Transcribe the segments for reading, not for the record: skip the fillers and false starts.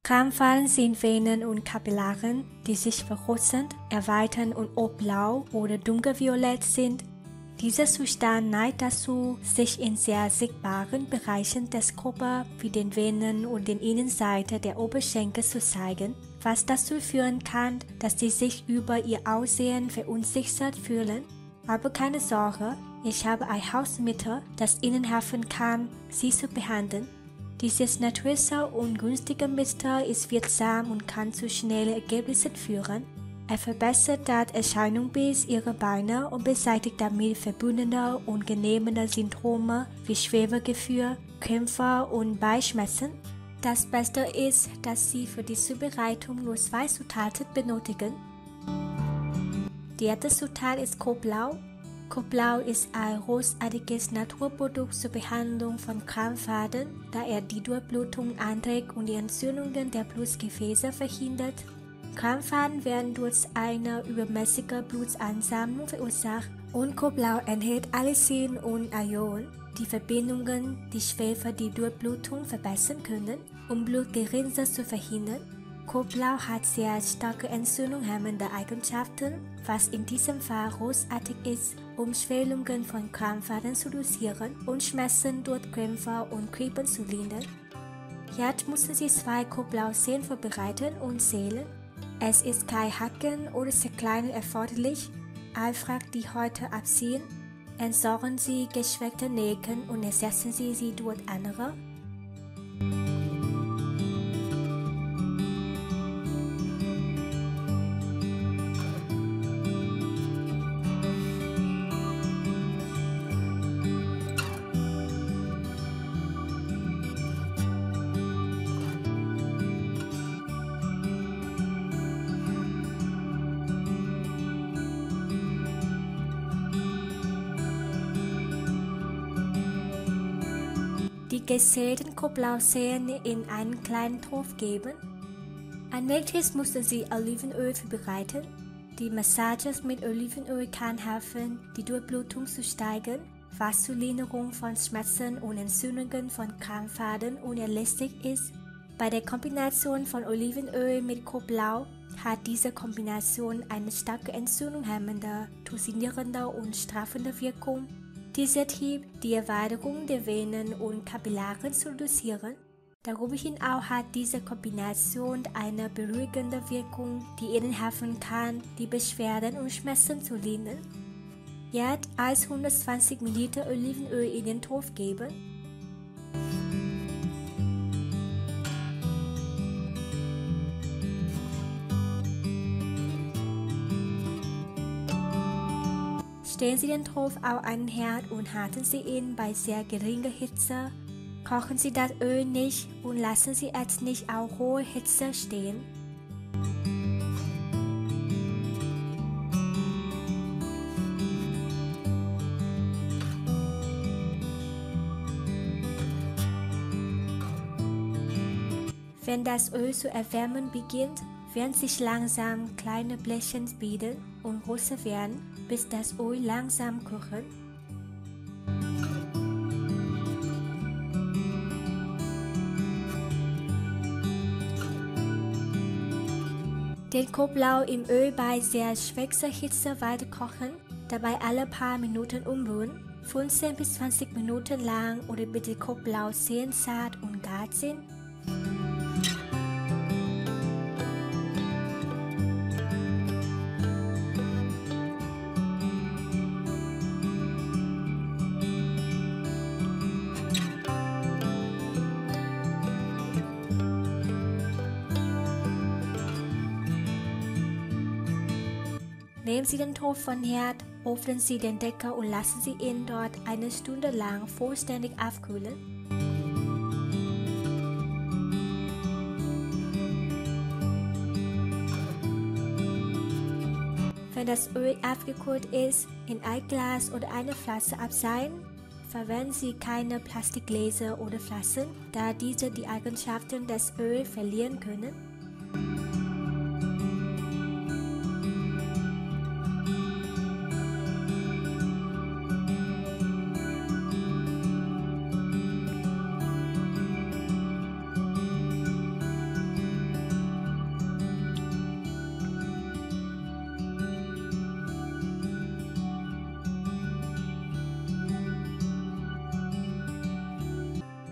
Krampfanfallen sind Venen und Kapillaren, die sich vergrößern, erweitern und obblau oder dunkelviolett sind. Dieser Zustand neigt dazu, sich in sehr sichtbaren Bereichen des Körpers wie den Venen und den Innenseite der Oberschenkel zu zeigen, was dazu führen kann, dass sie sich über ihr Aussehen verunsichert fühlen. Aber keine Sorge, ich habe ein Hausmittel, das Ihnen helfen kann, sie zu behandeln. Dieses natürliche und günstige Mittel ist wirksam und kann zu schnellen Ergebnissen führen. Er verbessert das Erscheinungsbild Ihrer Beine und beseitigt damit verbundene und unangenehme Symptome wie Schwebegefühl, Krämpfe und Beinschmerzen. Das Beste ist, dass Sie für die Zubereitung nur 2 Zutaten benötigen. Die erste Zutat ist Knoblauch. Knoblauch ist ein großartiges Naturprodukt zur Behandlung von Krampfadern, da er die Durchblutung anregt und die Entzündungen der Blutgefäße verhindert. Krampfadern werden durch eine übermäßige Blutansammlung verursacht und Knoblauch enthält Allicin und Ion, die Verbindungen, die schwer für die Durchblutung verbessern können, um Blutgerinnsel zu verhindern. Knoblauch hat sehr starke entzündungshemmende Eigenschaften, was in diesem Fall großartig ist, um Schwellungen von Krampfadern zu dosieren und Schmerzen durch Krämpfe und Kribbeln zu lindern. Jetzt müssen Sie 2 Knoblauchzehen vorbereiten und zählen. Es ist kein Hacken oder Zerkleinern erforderlich, einfach die Häute abziehen. Entsorgen Sie geschwächte Nägel und ersetzen Sie sie durch andere. Die gesäten Knoblauchzehen in einen kleinen Topf geben. An nächstes müssen Sie Olivenöl vorbereiten. Die Massage mit Olivenöl kann helfen, die Durchblutung zu steigern, was zur Linderung von Schmerzen und Entzündungen von Krampfadern unerlässlich ist. Bei der Kombination von Olivenöl mit Knoblauch hat diese Kombination eine starke entzündungshemmende, toxinierende und straffende Wirkung. Dieser hilft, die Erweiterung der Venen und Kapillaren zu reduzieren. Darüber hinaus hat diese Kombination eine beruhigende Wirkung, die Ihnen helfen kann, die Beschwerden und Schmerzen zu lindern. Jetzt 120 ml Olivenöl in den Topf geben. Stellen Sie den Topf auf einen Herd und halten Sie ihn bei sehr geringer Hitze. Kochen Sie das Öl nicht und lassen Sie es nicht auf hoher Hitze stehen. Wenn das Öl zu erwärmen beginnt, werden sich langsam kleine Bläschchen bilden und größer werden, bis das Öl langsam kocht. Den Knoblauch im Öl bei sehr schwächer Hitze weiter kochen, dabei alle paar Minuten umrühren, 15 bis 20 Minuten lang oder bis die Knoblauchzehen zart und gar sind. Nehmen Sie den Topf vom Herd, öffnen Sie den Deckel und lassen Sie ihn dort eine Stunde lang vollständig abkühlen. Wenn das Öl abgekühlt ist, in ein Glas oder eine Flasche abseilen. Verwenden Sie keine Plastikgläser oder Flaschen, da diese die Eigenschaften des Öls verlieren können.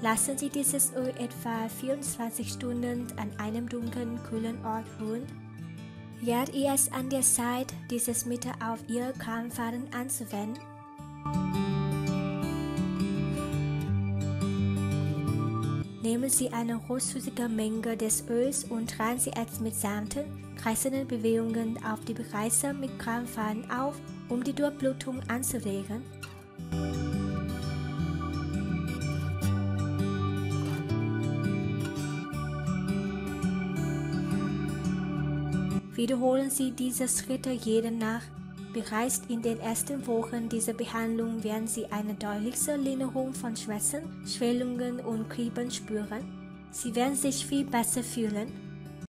Lassen Sie dieses Öl etwa 24 Stunden an einem dunklen, kühlen Ort ruhen. Jetzt ist an der Zeit, dieses Mittel auf Ihr Krampfaden anzuwenden. Nehmen Sie eine großzügige Menge des Öls und tragen Sie es mit sanften, kreisenden Bewegungen auf die Bereiche mit Krampfaden auf, um die Durchblutung anzuregen. Wiederholen Sie diese Schritte jede Nacht. Bereits in den ersten Wochen dieser Behandlung werden Sie eine deutliche Linderung von Schmerzen, Schwellungen und Kribbeln spüren. Sie werden sich viel besser fühlen.